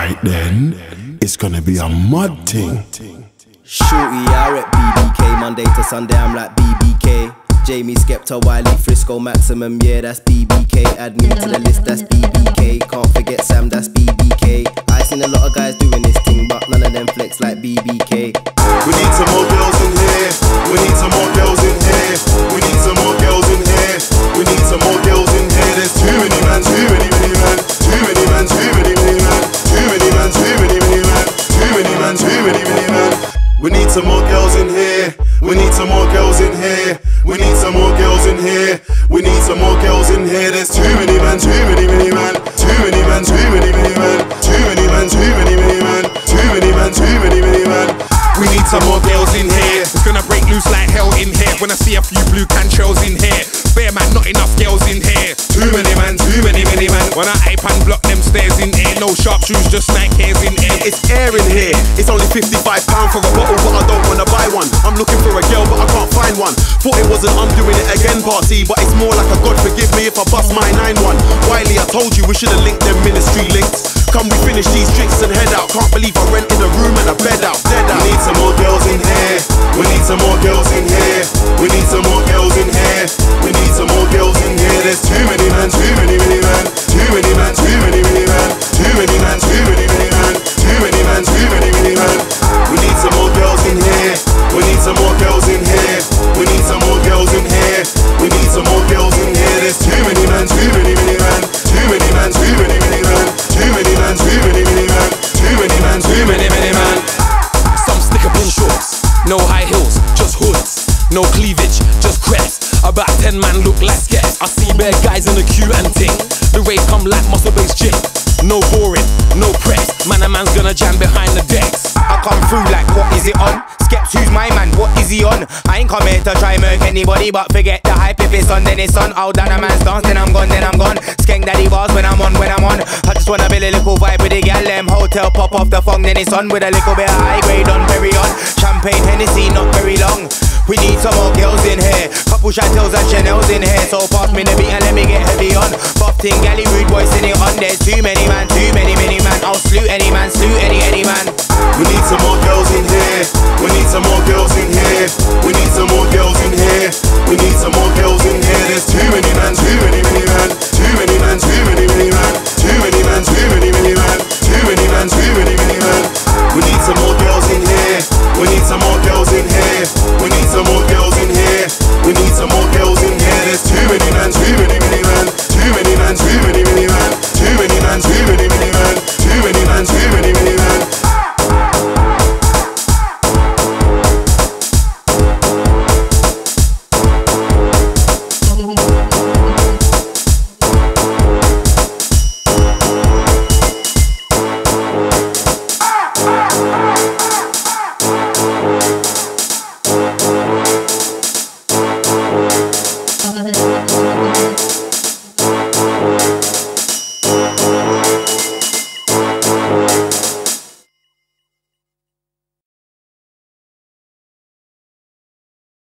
Alright then, it's gonna be a mud thing. Shorty, I rep BBK, Monday to Sunday I'm like BBK. Jamie, Skepta, Wiley, Frisco, Maximum, yeah that's BBK. Add me to the list, that's BBK. Can't forget Sam, that's BBK. I seen a lot of guys doing this thing, but none of them flex like BBK. We need some more girls in here. We need some more girls in here. We need some more girls in here. We need some more girls in here. There's too many man, too many man, too many man, too many man, too many man, too many man, too many man, too many man. We need some more girls in here. We need some more girls in here. We need some more girls in here. We need some more girls in here. There's too many man, too many man, too many man, too many man, too many man, too many man, too many man, too many man. We need some more girls in here. It's gonna break loose like hell in here. When I see a few blue cantrels in here. Fair man, not enough girls in here. Too many man, too many man. When I hype and block them stairs in here. No sharp shoes, just Nike hairs in here. It's air in here. It's only £55 for a bottle, but I don't wanna buy one. I'm looking for a girl, but I can't find one. Thought it wasn't I'm doing it again party, but it's more like a God forgive me if I bust my 9-1. Wiley, I told you we should've linked them ministry links. Come we finish these drinks and head out. Can't believe I rented a room and a bed out. Dead out. We need some more girls in here. We need some more girls in here. We need some more girls in here. We need some more girls in here. There's too many man, too many man, too many man, too many man, too many man, too many man, too many man, too many man. We need some more girls in here. We need some more girls in here. We need some more girls in here. We need some more girls in here. There's too many man, too many man, too many man, too many man, too many man, too many man, too many man, too many man. Some sticker pin shorts, no high heels, just hoods. No cleavage, just crepes. About 10 man look like skets. I see bare guys in the queue and ting. The rave come like muscle-based chick. No boring, no press. Man, a man's gonna jam behind the decks. I come through like, what is it on? Skeps, who's my man? What is he on? I ain't come here to try murk anybody, but forget the hype. If it's on, then it's on. I'll down a man's dance, then I'm gone, then I'm gone. Skank daddy bars when I'm on, when I'm on. I just wanna build a little vibe with the gal. Them hotel pop off the phone, then it's on with a little bit of high grade on, very on. Champagne, Hennessy, not very long. We need some more girls in here. Couple Chantels and Chanel's in here. So pass me the beat and let me get heavy on. Buff ting, galley, rude boy sitting on. There's too many man, too many man. I'll salute any man, salute any man. We need some more girls in here. We need some more girls in here. We need some more girls in here. We need some more girls in here. There's too many man, too many man, too many man, too